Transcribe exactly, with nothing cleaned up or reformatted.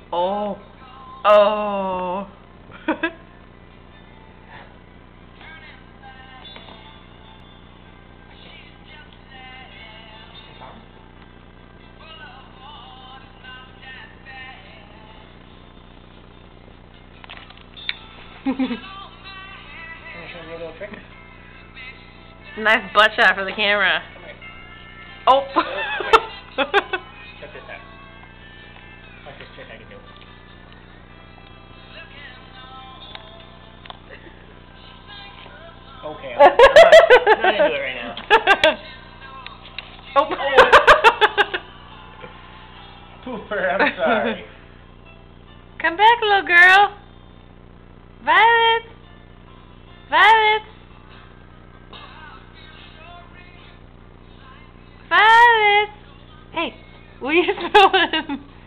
Oh. Oh. Nice butt shot for the camera. Oh. Check this out. Watch this trick I can do. Okay, I'm not, I'm not into it right now. Oh. Pooper, I'm sorry. Come back, little girl. Violet. Violet. Violet. Hey, what are you throwing?